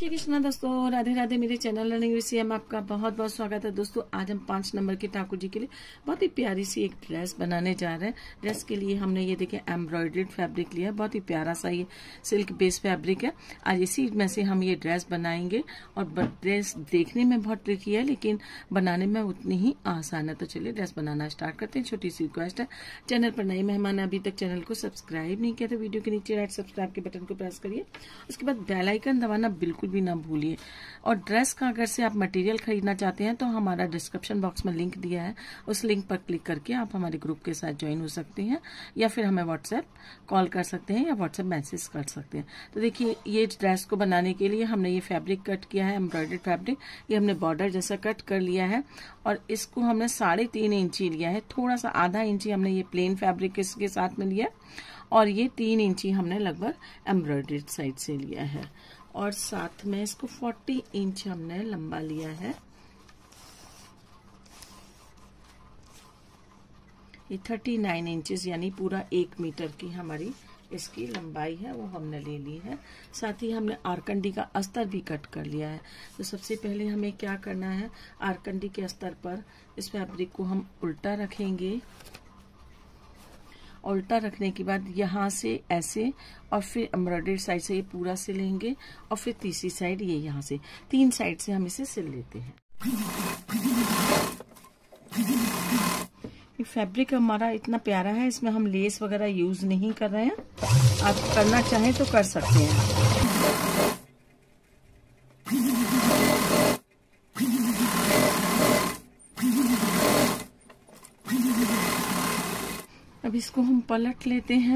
श्री कृष्णा दोस्तों, राधे राधे। मेरे channel learning with CM आपका बहुत बहुत स्वागत है। दोस्तों आज हम 5 नंबर के ठाकुर जी के लिए बहुत ही प्यारी सी एक ड्रेस बनाने जा रहे हैं। ड्रेस के लिए हमने ये देखें एम्ब्रॉयडर्ड फैब्रिक लिया है, बहुत ही प्यारा सा ये सिल्क बेस फैब्रिक है। आज इसी में से हम ये ड्रेस बनाएंगे और ड्रेस देखने में बहुत ट्रिकी है लेकिन बनाने में उतनी ही आसान है। तो चलिए ड्रेस बनाना स्टार्ट करते हैं। छोटी सी रिक्वेस्ट है, चैनल पर नए मेहमान अभी तक चैनल को सब्सक्राइब नहीं किया तो वीडियो के नीचे राइट सब्सक्राइब के बटन को प्रेस करिए। उसके बाद बेल आइकन दबाना बिल्कुल भी ना भूलिए। और ड्रेस का अगर से आप मटेरियल खरीदना चाहते हैं तो हमारा डिस्क्रिप्शन बॉक्स में लिंक दिया है, उस लिंक पर क्लिक करके आप हमारे ग्रुप के साथ ज्वाइन हो सकते हैं या फिर हमें व्हाट्सएप कॉल कर सकते हैं या व्हाट्सएप मैसेज कर सकते हैं। तो देखिए ये ड्रेस को बनाने के लिए हमने ये फैब्रिक कट किया है, एम्ब्रॉयडर्ड फैब्रिक। ये हमने बॉर्डर जैसा कट कर लिया है और इसको हमने 3.5 इंची लिया है। थोड़ा सा आधा इंची हमने ये प्लेन फैब्रिक इसके साथ में लिया और ये 3 इंची हमने लगभग एम्ब्रॉयडर्ड साइड से लिया है और साथ में इसको 40 इंच हमने लंबा लिया है। ये 39 इंचेस यानी पूरा 1 मीटर की हमारी इसकी लंबाई है, वो हमने ले ली है। साथ ही हमने आरकंडी का अस्तर भी कट कर लिया है। तो सबसे पहले हमें क्या करना है, आरकंडी के अस्तर पर इस फैब्रिक को हम उल्टा रखेंगे। उल्टा रखने के बाद यहाँ से ऐसे और फिर एम्ब्रॉयडरी साइड से ये पूरा सिल लेंगे और फिर तीसरी साइड ये यहाँ से 3 साइड से हम इसे सिल लेते हैं। ये फैब्रिक हमारा इतना प्यारा है, इसमें हम लेस वगैरह यूज नहीं कर रहे हैं। आप करना चाहें तो कर सकते हैं। अब इसको हम पलट लेते हैं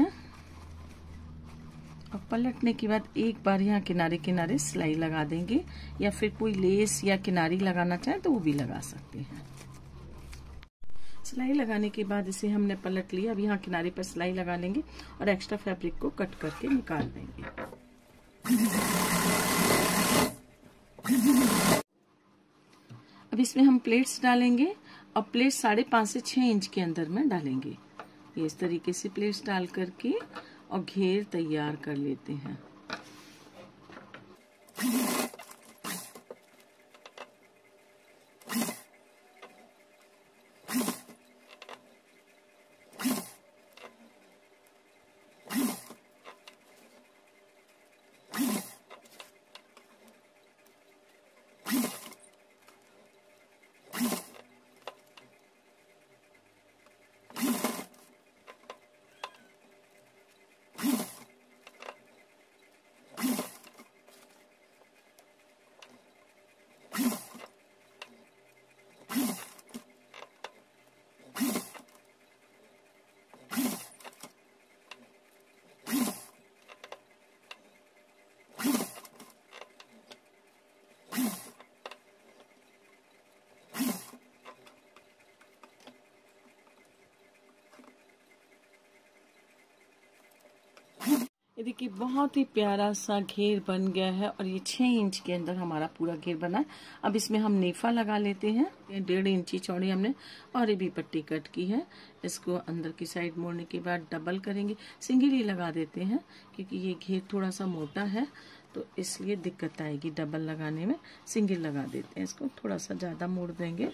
और पलटने के बाद एक बार यहाँ किनारे किनारे सिलाई लगा देंगे या फिर कोई लेस या किनारी लगाना चाहे तो वो भी लगा सकते हैं। सिलाई लगाने के बाद इसे हमने पलट लिया। अब यहाँ किनारे पर सिलाई लगा लेंगे और एक्स्ट्रा फैब्रिक को कट करके निकाल देंगे। अब इसमें हम प्लेट्स डालेंगे और प्लेट 5.5 से 6 इंच के अंदर में डालेंगे। ये इस तरीके से प्लेट्स डाल करके और घेर तैयार कर लेते हैं। ये देखिए बहुत ही प्यारा सा घेर बन गया है और ये 6 इंच के अंदर हमारा पूरा घेर बना है। अब इसमें हम नेफा लगा लेते हैं। 1.5 इंची चौड़ी हमने और ये भी पट्टी कट की है। इसको अंदर की साइड मोड़ने के बाद डबल करेंगे, सिंगल ही लगा देते हैं क्योंकि ये घेर थोड़ा सा मोटा है तो इसलिए दिक्कत आएगी डबल लगाने में। सिंगल लगा देते हैं, इसको थोड़ा सा ज्यादा मोड़ देंगे।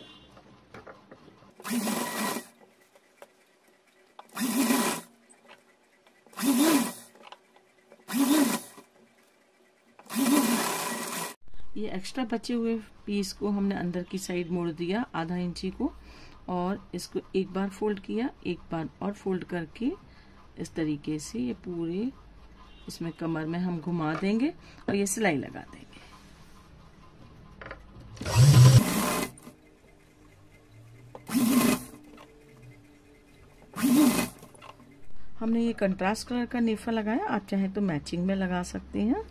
ये एक्स्ट्रा बचे हुए पीस को हमने अंदर की साइड मोड़ दिया आधा इंची को और इसको एक बार फोल्ड किया, एक बार और फोल्ड करके इस तरीके से ये पूरे इसमें कमर में हम घुमा देंगे और ये सिलाई लगा देंगे। हमने ये कंट्रास्ट कलर का नेफा लगाया, आप चाहें तो मैचिंग में लगा सकते हैं।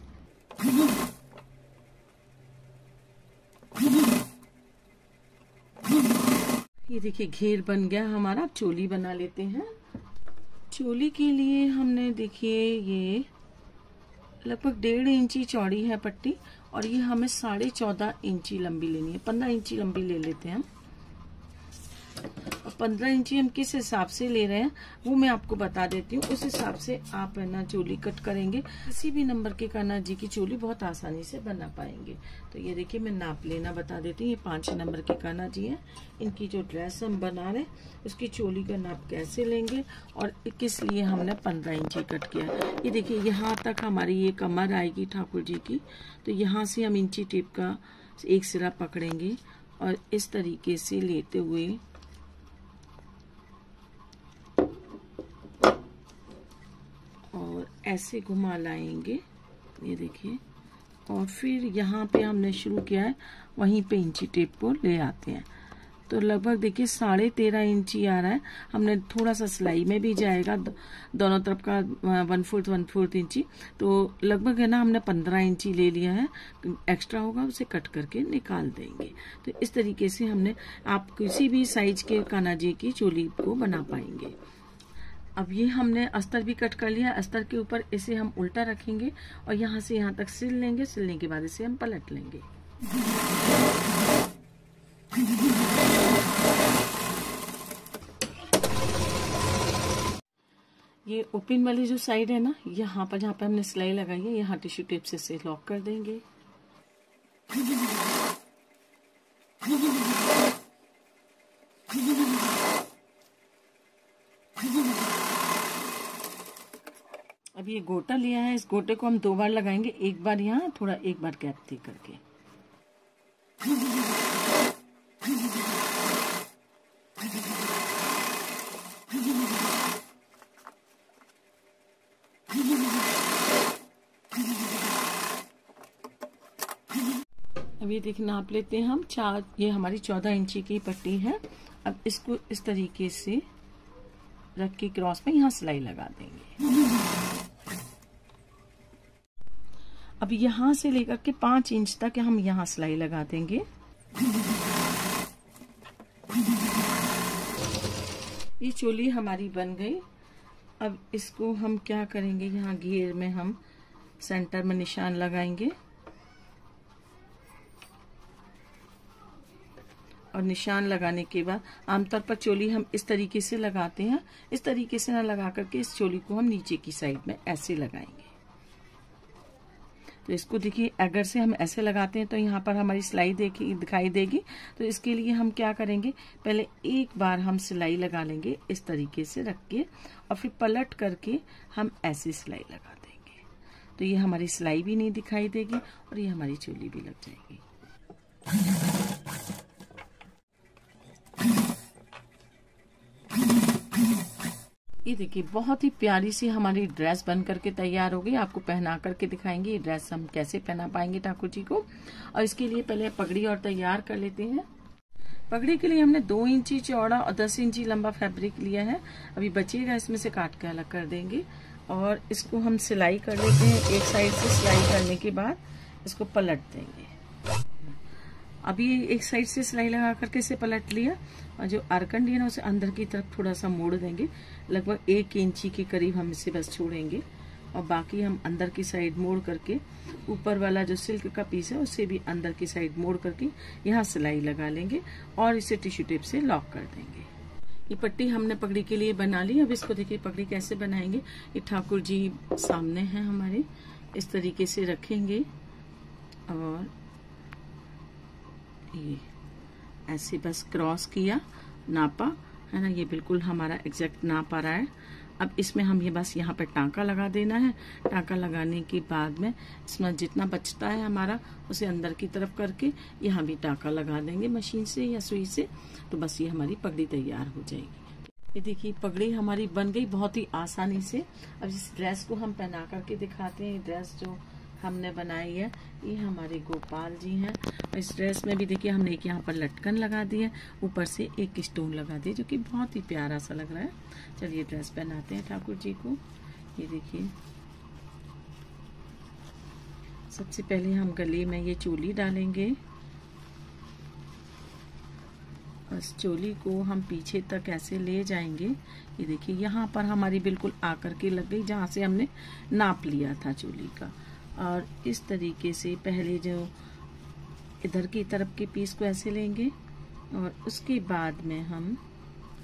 ये देखिए घेर बन गया हमारा। चोली बना लेते हैं। चोली के लिए हमने देखिए ये लगभग 1.5 इंची चौड़ी है पट्टी और ये हमें 14.5 इंची लंबी लेनी है। 15 इंची लंबी ले लेते हैं हम। और 15 इंची हम किस हिसाब से ले रहे हैं वो मैं आपको बता देती हूँ। उस हिसाब से आप है ना चोली कट करेंगे। किसी भी नंबर के कान्हा जी की चोली बहुत आसानी से बना पाएंगे। तो ये देखिए मैं नाप लेना बता देती हूँ। ये 5 नंबर के कान्हा जी हैं। इनकी जो ड्रेस हम बना रहे हैं उसकी चोली का नाप कैसे लेंगे और किस लिए हमने 15 इंची कट किया। ये देखिए यहाँ तक हमारी ये कमर आएगी ठाकुर जी की। तो यहाँ से हम इंची टेप का एक सिरा पकड़ेंगे और इस तरीके से लेते हुए और ऐसे घुमा लाएंगे। ये देखिए और फिर यहाँ पे हमने शुरू किया है वहीं पे इंची टेप को ले आते हैं। तो लगभग देखिए 13.5 इंची आ रहा है। हमने थोड़ा सा सिलाई में भी जाएगा दोनों तरफ का 1/4 इंची। तो लगभग है ना हमने 15 इंची ले लिया है। एक्स्ट्रा होगा उसे कट करके निकाल देंगे। तो इस तरीके से हमने आप किसी भी साइज के कान्हा जी की चोली को बना पाएंगे। अब ये हमने अस्तर भी कट कर लिया। अस्तर के ऊपर इसे हम उल्टा रखेंगे और यहाँ से यहाँ तक सिल लेंगे। सिलने के बाद इसे हम पलट लेंगे। ये ओपन वाली जो साइड है ना यहाँ पर जहाँ पे हमने सिलाई लगाई है यहाँ टिश्यू टेप से इसे लॉक कर देंगे। अब ये गोटा लिया है। इस गोटे को हम 2 बार लगाएंगे। एक बार यहाँ थोड़ा, एक बार गैप दे करके। अब ये देखिए नाप लेते हैं हम। ये हमारी 14 इंची की पट्टी है। अब इसको इस तरीके से रख के क्रॉस में यहाँ सिलाई लगा देंगे। अब यहाँ से लेकर के 5 इंच तक हम यहाँ सिलाई लगा देंगे। ये चोली हमारी बन गई। अब इसको हम क्या करेंगे, यहाँ घेर में हम सेंटर में निशान लगाएंगे और निशान लगाने के बाद आमतौर पर चोली हम इस तरीके से लगाते हैं। इस तरीके से ना लगा करके इस चोली को हम नीचे की साइड में ऐसे लगाएंगे। तो इसको देखिए अगर से हम ऐसे लगाते हैं तो यहाँ पर हमारी सिलाई दिखाई देगी। तो इसके लिए हम क्या करेंगे, पहले एक बार हम सिलाई लगा लेंगे इस तरीके से रख के और फिर पलट करके हम ऐसे सिलाई लगा देंगे। तो ये हमारी सिलाई भी नहीं दिखाई देगी और ये हमारी चोली भी लग जाएगी। ये देखिए बहुत ही प्यारी सी हमारी ड्रेस बन करके तैयार हो गई। आपको पहना करके दिखाएंगे ये ड्रेस हम कैसे पहना पाएंगे ठाकुर जी को। और इसके लिए पहले पगड़ी और तैयार कर लेते हैं। पगड़ी के लिए हमने 2 इंची चौड़ा और 10 इंची लंबा फैब्रिक लिया है। अभी बचेगा इसमें से काट के अलग कर देंगे और इसको हम सिलाई कर लेते हैं। एक साइड से सिलाई करने के बाद इसको पलट देंगे। अभी एक साइड से सिलाई लगा करके इसे पलट लिया और जो आरकंडी है ना उसे अंदर की तरफ थोड़ा सा मोड़ देंगे। लगभग 1 इंची के करीब हम इसे बस छोड़ेंगे और बाकी हम अंदर की साइड मोड़ करके ऊपर वाला जो सिल्क का पीस है उसे भी अंदर की साइड मोड़ करके यहाँ सिलाई लगा लेंगे और इसे टिश्यू टेप से लॉक कर देंगे। ये पट्टी हमने पगड़ी के लिए बना ली। अब इसको देखिए पगड़ी कैसे बनाएंगे। ये ठाकुर जी सामने हैं हमारे, इस तरीके से रखेंगे और ये ऐसे बस क्रॉस किया, नापा है ना, ये बिल्कुल हमारा एग्जैक्ट नाप आ रहा है। अब इसमें हम ये बस यहाँ पे टांका लगा देना है। टांका लगाने के बाद में इसमें जितना बचता है हमारा उसे अंदर की तरफ करके यहाँ भी टांका लगा देंगे मशीन से या सुई से। तो बस ये हमारी पगड़ी तैयार हो जाएगी। ये देखिए पगड़ी हमारी बन गई बहुत ही आसानी से। अब इस ड्रेस को हम पहना करके दिखाते हैं। ये ड्रेस जो हमने बनाई है ये हमारे गोपाल जी हैं। और इस ड्रेस में भी देखिए हमने एक यहाँ पर लटकन लगा दी है, ऊपर से एक स्टोन लगा दिया जो कि बहुत ही प्यारा सा लग रहा है। चलिए ड्रेस पहनाते हैं ठाकुर जी को। ये देखिए सबसे पहले हम गले में ये चोली डालेंगे और इस चोली को हम पीछे तक ऐसे ले जाएंगे। ये देखिए यहाँ पर हमारी बिल्कुल आकर के लग गई जहाँ से हमने नाप लिया था चोली का। और इस तरीके से पहले जो इधर की तरफ के पीस को ऐसे लेंगे और उसके बाद में हम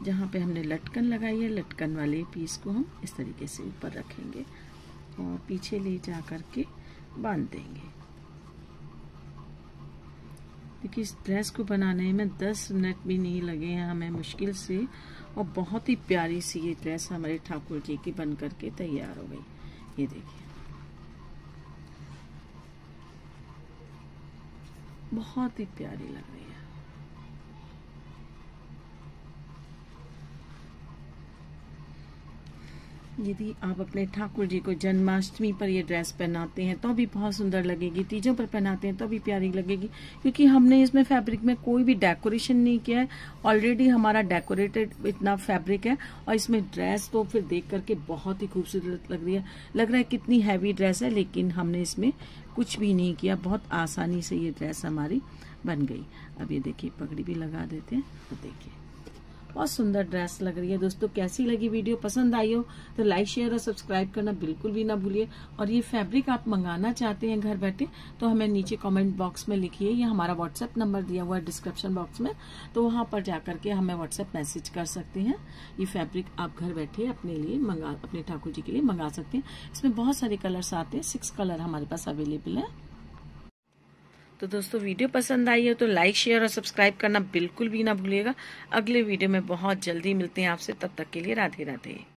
जहाँ पे हमने लटकन लगाई है, लटकन वाले पीस को हम इस तरीके से ऊपर रखेंगे और पीछे ले जा करके बांध देंगे। देखिए इस ड्रेस को बनाने में 10 मिनट भी नहीं लगे हैं हमें मुश्किल से, और बहुत ही प्यारी सी ये ड्रेस हमारे ठाकुर जी की बन करके तैयार हो गई। ये देखिए बहुत ही प्यारी लग रही है। यदि आप अपने ठाकुर जी को जन्माष्टमी पर ये ड्रेस पहनाते हैं तो भी बहुत सुंदर लगेगी, तीजों पर पहनाते हैं तो भी प्यारी लगेगी, क्योंकि हमने इसमें फैब्रिक में कोई भी डेकोरेशन नहीं किया है। ऑलरेडी हमारा डेकोरेटेड इतना फैब्रिक है और इसमें ड्रेस तो फिर देख करके बहुत ही खूबसूरत लग रही है। लग रहा है कितनी हैवी ड्रेस है, लेकिन हमने इसमें कुछ भी नहीं किया, बहुत आसानी से ये ड्रेस हमारी बन गई। अब ये देखिए पगड़ी भी लगा देते हैं, तो देखिए बहुत सुंदर ड्रेस लग रही है। दोस्तों कैसी लगी वीडियो, पसंद आई हो तो लाइक शेयर और सब्सक्राइब करना बिल्कुल भी ना भूलिए। और ये फैब्रिक आप मंगाना चाहते हैं घर बैठे तो हमें नीचे कमेंट बॉक्स में लिखिए, या हमारा व्हाट्सएप नंबर दिया हुआ है डिस्क्रिप्शन बॉक्स में, तो वहां पर जाकर के हमें व्हाट्सएप मैसेज कर सकते हैं। ये फैब्रिक आप घर बैठे अपने लिए अपने ठाकुर जी के लिए मंगा सकते हैं। इसमें बहुत सारे कलर्स आते हैं, 6 कलर हमारे पास अवेलेबल है। तो दोस्तों वीडियो पसंद आई है तो लाइक शेयर और सब्सक्राइब करना बिल्कुल भी ना भूलिएगा। अगले वीडियो में बहुत जल्दी मिलते हैं आपसे, तब तक के लिए राधे राधे।